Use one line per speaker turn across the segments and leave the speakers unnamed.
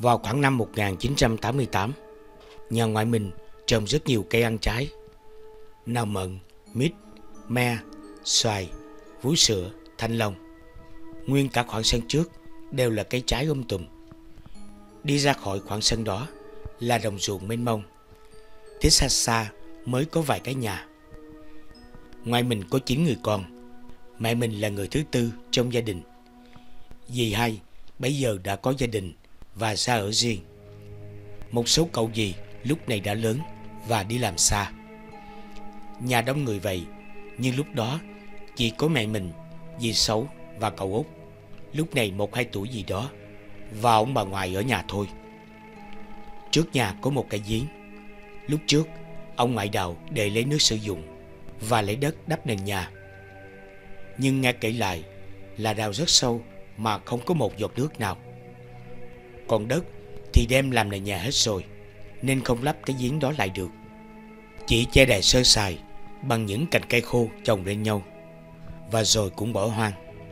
Vào khoảng năm 1988, nhà ngoại mình trồng rất nhiều cây ăn trái: nào mận, mít, me, xoài, vú sữa, thanh long. Nguyên cả khoảng sân trước đều là cây trái tùm. Đi ra khỏi khoảng sân đó là đồng ruộng mênh mông. Phía xa xa mới có vài cái nhà. Ngoại mình có 9 người con. Mẹ mình là người thứ tư trong gia đình. Dì hai bấy giờ đã có gia đình và ra ở riêng. Một số cậu dì lúc này đã lớn và đi làm xa. Nhà đông người vậy, nhưng lúc đó chỉ có mẹ mình, dì Sáu và cậu út, lúc này 1-2 tuổi gì đó, và ông bà ngoại ở nhà thôi. Trước nhà có một cái giếng. Lúc trước ông ngoại đào để lấy nước sử dụng và lấy đất đắp nền nhà. Nhưng nghe kể lại là đào rất sâu mà không có một giọt nước nào. Còn đất thì đem làm nền nhà hết rồi, nên không lắp cái giếng đó lại được. Chỉ che đậy sơ sài bằng những cành cây khô chồng lên nhau, và rồi cũng bỏ hoang.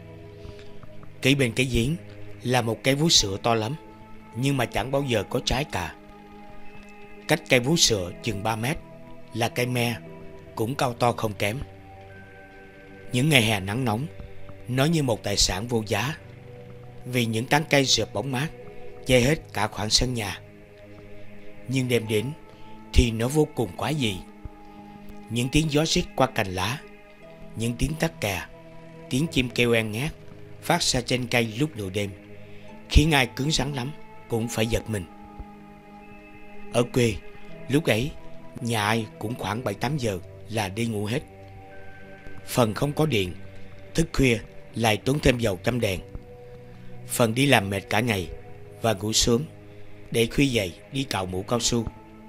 Kế bên cái giếng là một cái vú sữa to lắm, nhưng mà chẳng bao giờ có trái cả. Cách cây vú sữa chừng 3 mét là cây me, cũng cao to không kém. Những ngày hè nắng nóng, nó như một tài sản vô giá, vì những tán cây rợp bóng mát che hết cả khoảng sân nhà. Nhưng đêm đến thì nó vô cùng quái dị. Những tiếng gió rít qua cành lá, những tiếng tắc kè, tiếng chim kêu en ngát phát ra trên cây lúc nửa đêm, khiến ai cứng rắn lắm cũng phải giật mình. Ở quê, lúc ấy nhà ai cũng khoảng 7-8 giờ là đi ngủ hết. Phần không có điện, thức khuya lại tốn thêm dầu cắm đèn. Phần đi làm mệt cả ngày và ngủ sớm để khuya dậy đi cạo mũ cao su.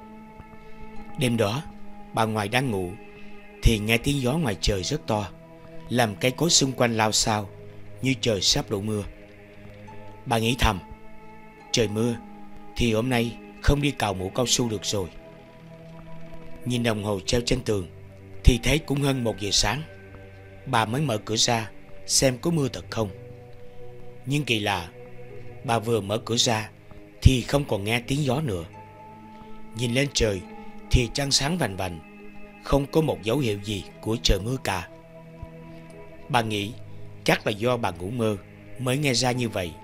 Đêm đó bà ngoại đang ngủ thì nghe tiếng gió ngoài trời rất to, làm cây cối xung quanh lao xao như trời sắp đổ mưa. Bà nghĩ thầm, trời mưa thì hôm nay không đi cạo mũ cao su được rồi. Nhìn đồng hồ treo trên tường thì thấy cũng hơn 1 giờ sáng. Bà mới mở cửa ra xem có mưa thật không. Nhưng kỳ lạ, bà vừa mở cửa ra thì không còn nghe tiếng gió nữa. Nhìn lên trời thì trăng sáng vành vành, không có một dấu hiệu gì của trời mưa cả. Bà nghĩ chắc là do bà ngủ mơ mới nghe ra như vậy.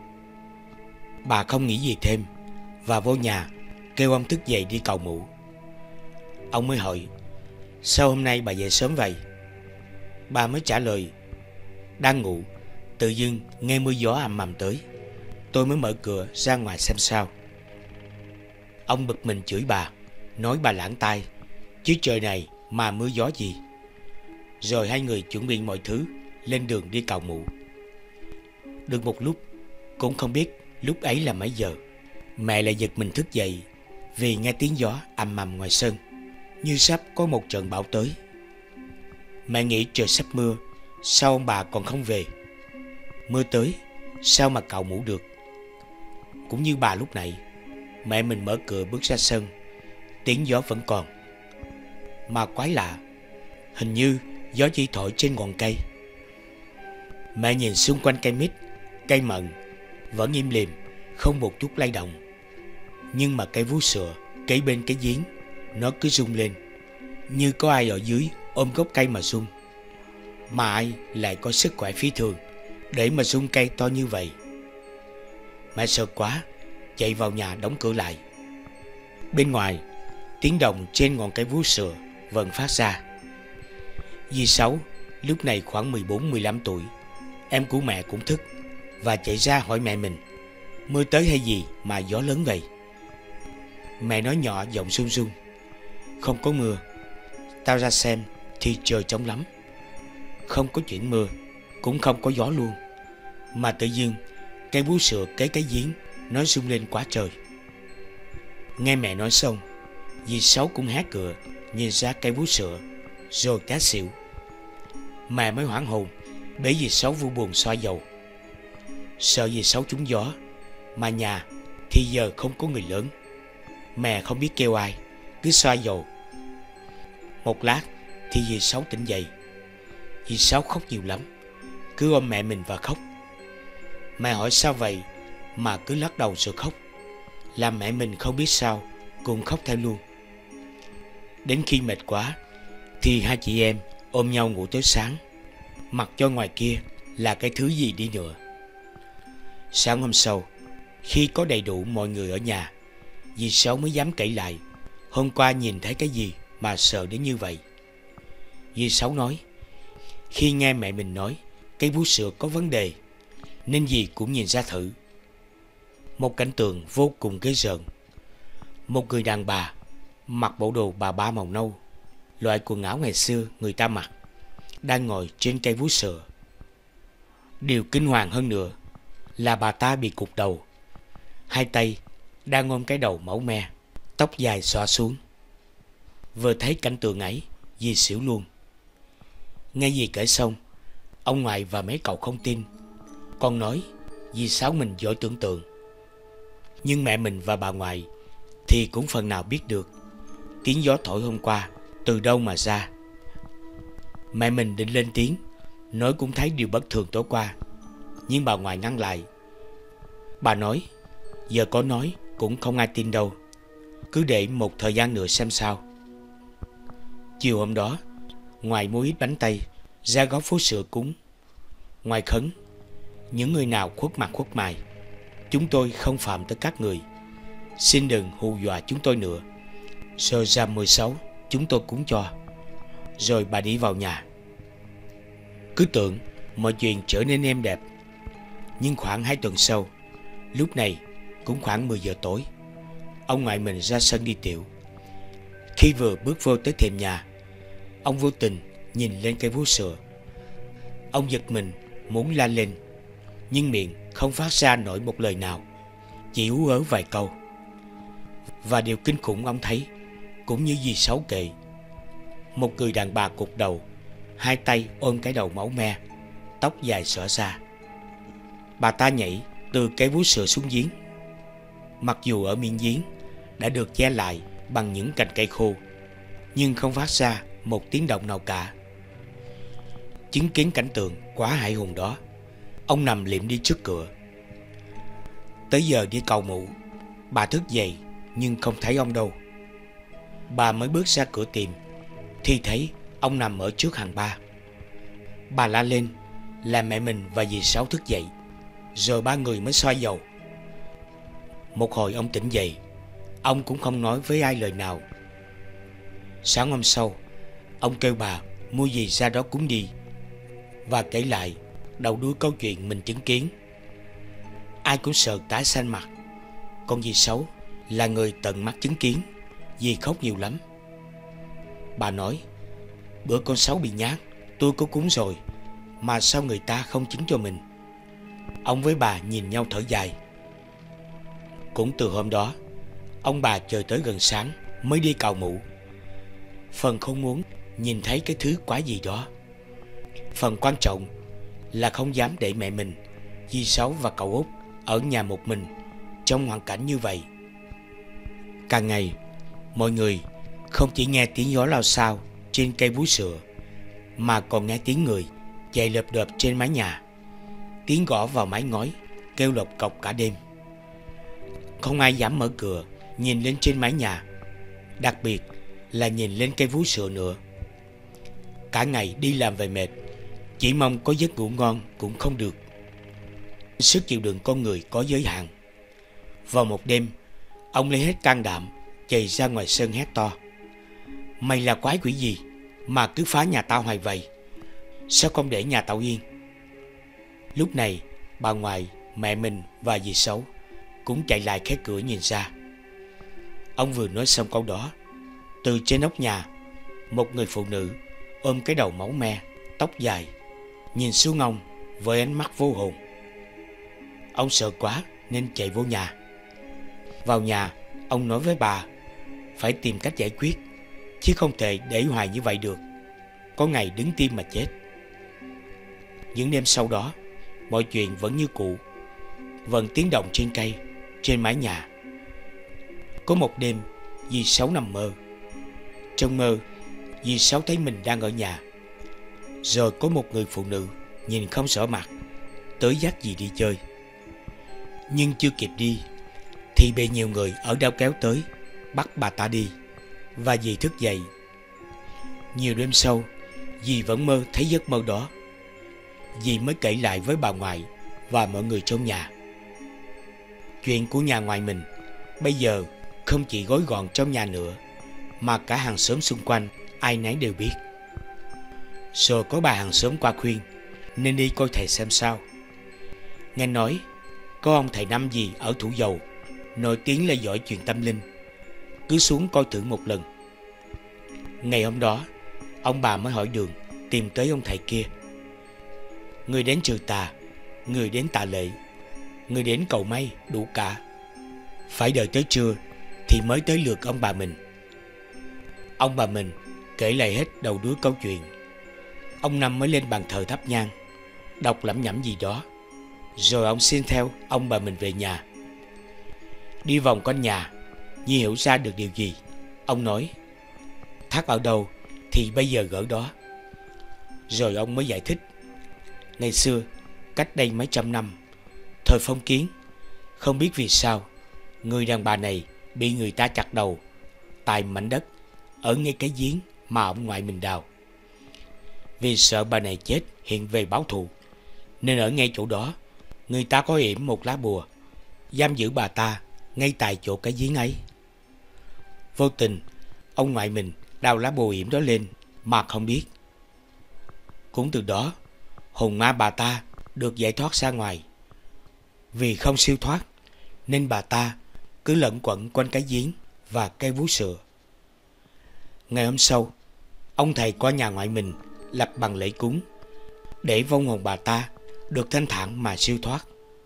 Bà không nghĩ gì thêm và vô nhà kêu ông thức dậy đi cạo mũ. Ông mới hỏi, sao hôm nay bà dậy sớm vậy? Bà mới trả lời, đang ngủ, tự dưng nghe mưa gió ầm ầm tới, tôi mới mở cửa ra ngoài xem sao. Ông bực mình chửi bà, nói bà lãng tai, chứ trời này mà mưa gió gì. Rồi hai người chuẩn bị mọi thứ lên đường đi cạo mũ. Được một lúc, cũng không biết lúc ấy là mấy giờ, mẹ lại giật mình thức dậy vì nghe tiếng gió ầm ầm ngoài sân, như sắp có một trận bão tới. Mẹ nghĩ trời sắp mưa, sao ông bà còn không về? Mưa tới, sao mà cạo mũ được? Cũng như bà lúc nãy, mẹ mình mở cửa bước ra sân, tiếng gió vẫn còn. Mà quái lạ, hình như gió chỉ thổi trên ngọn cây. Mẹ nhìn xung quanh cây mít, cây mận vẫn im lìm, không một chút lay động. Nhưng mà cây vú sữa kế bên cái giếng, nó cứ rung lên, như có ai ở dưới ôm gốc cây mà rung. Mà ai lại có sức khỏe phi thường để mà rung cây to như vậy? Mẹ sợ quá, chạy vào nhà đóng cửa lại. Bên ngoài, tiếng động trên ngọn cây vú sữa vẫn phát ra. Dì Sáu lúc này khoảng 14-15 tuổi, em của mẹ cũng thức và chạy ra hỏi mẹ mình, mưa tới hay gì mà gió lớn vậy? Mẹ nói nhỏ giọng run run, không có mưa, tao ra xem thì trời trống lắm. Không có chuyện mưa, cũng không có gió luôn, mà tự dưng cây vú sữa kế cái giếng nó rung lên quá trời. Nghe mẹ nói xong, dì Sáu cũng hé cửa nhìn ra cây vú sữa, rồi té xỉu. Mẹ mới hoảng hồn bế dì Sáu vô buồng xoa dầu. Sợ dì Sáu trúng gió, mà nhà thì giờ không có người lớn. Mẹ không biết kêu ai, cứ xoa dầu. Một lát thì dì Sáu tỉnh dậy. Dì Sáu khóc nhiều lắm, cứ ôm mẹ mình và khóc. Mẹ hỏi sao vậy mà cứ lắc đầu rồi khóc. làm mẹ mình không biết sao cũng khóc theo luôn. Đến khi mệt quá thì hai chị em ôm nhau ngủ tới sáng, mặc cho ngoài kia là cái thứ gì đi nữa. Sáng hôm sau, khi có đầy đủ mọi người ở nhà, dì Sáu mới dám kể lại hôm qua nhìn thấy cái gì mà sợ đến như vậy. Dì Sáu nói khi nghe mẹ mình nói cây vú sữa có vấn đề nên dì cũng nhìn ra thử. Một cảnh tượng vô cùng ghê rợn. Một người đàn bà mặc bộ đồ bà ba màu nâu, loại quần áo ngày xưa người ta mặc, đang ngồi trên cây vú sữa. Điều kinh hoàng hơn nữa là bà ta bị cụt đầu, hai tay đang ôm cái đầu máu me, tóc dài xõa xuống. Vừa thấy cảnh tượng ấy, dì xỉu luôn. Nghe dì kể xong, ông ngoại và mấy cậu không tin, còn nói dì Sáu mình giỏi tưởng tượng. Nhưng mẹ mình và bà ngoại thì cũng phần nào biết được tiếng gió thổi hôm qua từ đâu mà ra. Mẹ mình định lên tiếng nói cũng thấy điều bất thường tối qua, nhưng bà ngoại ngăn lại. Bà nói giờ có nói cũng không ai tin đâu, cứ để một thời gian nữa xem sao. Chiều hôm đó, ngoài mua ít bánh tây ra góp phố sữa cúng, ngoài khấn, những người nào khuất mặt khuất mày, chúng tôi không phạm tới các người, xin đừng hù dọa chúng tôi nữa. Rồi rằm 16 chúng tôi cúng cho, rồi bà đi vào nhà. Cứ tưởng mọi chuyện trở nên êm đẹp. Nhưng khoảng 2 tuần sau, lúc này cũng khoảng 10 giờ tối, ông ngoại mình ra sân đi tiểu. Khi vừa bước vô tới thềm nhà, ông vô tình nhìn lên cây vú sữa. Ông giật mình muốn la lên, nhưng miệng không phát ra nổi một lời nào, chỉ ú ớ vài câu. Và điều kinh khủng ông thấy cũng như dì Sáu kể, một người đàn bà cụt đầu, hai tay ôm cái đầu máu me, tóc dài xõa ra. Bà ta nhảy từ cái vú sữa xuống giếng. Mặc dù ở miệng giếng đã được che lại bằng những cành cây khô, nhưng không phát ra một tiếng động nào cả. Chứng kiến cảnh tượng quá hãi hùng đó, ông nằm liệm đi trước cửa. Tới giờ đi cầu mụ, bà thức dậy nhưng không thấy ông đâu. Bà mới bước ra cửa tìm thì thấy ông nằm ở trước hàng ba. Bà la lên làm mẹ mình và dì Sáu thức dậy, rồi ba người mới xoa dầu. Một hồi ông tỉnh dậy, ông cũng không nói với ai lời nào. Sáng hôm sau, ông kêu bà mua gì ra đó cúng đi và kể lại đầu đuôi câu chuyện mình chứng kiến. Ai cũng sợ tái xanh mặt, còn dì Sáu là người tận mắt chứng kiến, dì khóc nhiều lắm. Bà nói bữa con Sáu bị nhát, tôi có cúng rồi mà sao người ta không chứng cho mình. Ông với bà nhìn nhau thở dài. Cũng từ hôm đó, ông bà chờ tới gần sáng mới đi cào mụ. Phần không muốn nhìn thấy cái thứ quái gì đó, phần quan trọng là không dám để mẹ mình, dì Sáu và cậu Út ở nhà một mình trong hoàn cảnh như vậy. Càng ngày, mọi người không chỉ nghe tiếng gió lao xao trên cây vú sữa, mà còn nghe tiếng người chạy lợp đợp trên mái nhà, tiếng gõ vào mái ngói kêu lộc cọc cả đêm. Không ai dám mở cửa nhìn lên trên mái nhà, đặc biệt là nhìn lên cây vú sữa nữa. Cả ngày đi làm về mệt, chỉ mong có giấc ngủ ngon cũng không được. Sức chịu đựng con người có giới hạn. Vào một đêm, ông lấy hết can đảm chạy ra ngoài sân hét to: "Mày là quái quỷ gì mà cứ phá nhà tao hoài vậy? Sao không để nhà tao yên?" Lúc này, bà ngoại, mẹ mình và dì Sáu cũng chạy lại khép cửa nhìn ra. Ông vừa nói xong câu đó, từ trên nóc nhà, một người phụ nữ ôm cái đầu máu me, tóc dài, nhìn xuống ông với ánh mắt vô hồn. Ông sợ quá nên chạy vô nhà. Vào nhà, ông nói với bà phải tìm cách giải quyết, chứ không thể để hoài như vậy được, có ngày đứng tim mà chết. Những đêm sau đó, mọi chuyện vẫn như cũ, vẫn tiếng động trên cây, trên mái nhà. Có một đêm, dì Sáu nằm mơ. Trong mơ, dì Sáu thấy mình đang ở nhà. Rồi có một người phụ nữ nhìn không rõ mặt tới dắt dì đi chơi. Nhưng chưa kịp đi thì bị nhiều người ở đâu kéo tới, bắt bà ta đi, và dì thức dậy. Nhiều đêm sau, dì vẫn mơ thấy giấc mơ đó. Dì mới kể lại với bà ngoại và mọi người trong nhà. Chuyện của nhà ngoại mình bây giờ không chỉ gói gọn trong nhà nữa, mà cả hàng xóm xung quanh ai nấy đều biết. Rồi có bà hàng xóm qua khuyên nên đi coi thầy xem sao. Nghe nói có ông thầy năm gì ở Thủ Dầu nổi tiếng là giỏi chuyện tâm linh, cứ xuống coi thử một lần. Ngày hôm đó, ông bà mới hỏi đường tìm tới ông thầy kia. Người đến trừ tà, người đến tạ lệ, người đến cầu may, đủ cả. Phải đợi tới trưa thì mới tới lượt ông bà mình. Ông bà mình kể lại hết đầu đuôi câu chuyện. Ông Năm mới lên bàn thờ thắp nhang, đọc lẩm nhẩm gì đó, rồi ông xin theo ông bà mình về nhà. Đi vòng quanh nhà, như hiểu ra được điều gì, ông nói: thác ở đâu thì bây giờ gỡ đó. Rồi ông mới giải thích: ngày xưa, cách đây mấy trăm năm, thời phong kiến, không biết vì sao người đàn bà này bị người ta chặt đầu tại mảnh đất ở ngay cái giếng mà ông ngoại mình đào. Vì sợ bà này chết hiện về báo thù, nên ở ngay chỗ đó người ta có yểm một lá bùa giam giữ bà ta ngay tại chỗ cái giếng ấy. Vô tình ông ngoại mình đào lá bùa yểm đó lên mà không biết. Cũng từ đó hồn ma bà ta được giải thoát ra ngoài. Vì không siêu thoát nên bà ta cứ lẩn quẩn quanh cái giếng và cây vú sữa. Ngày hôm sau, ông thầy qua nhà ngoại mình lập bằng lễ cúng để vong hồn bà ta được thanh thản mà siêu thoát.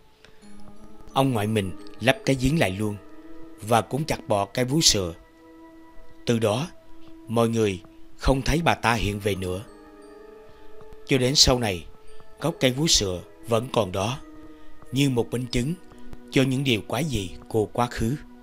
Ông ngoại mình lấp cái giếng lại luôn và cũng chặt bỏ cái vú sữa. Từ đó, mọi người không thấy bà ta hiện về nữa. Cho đến sau này, gốc cây vú sữa vẫn còn đó, như một minh chứng cho những điều quái dị của quá khứ.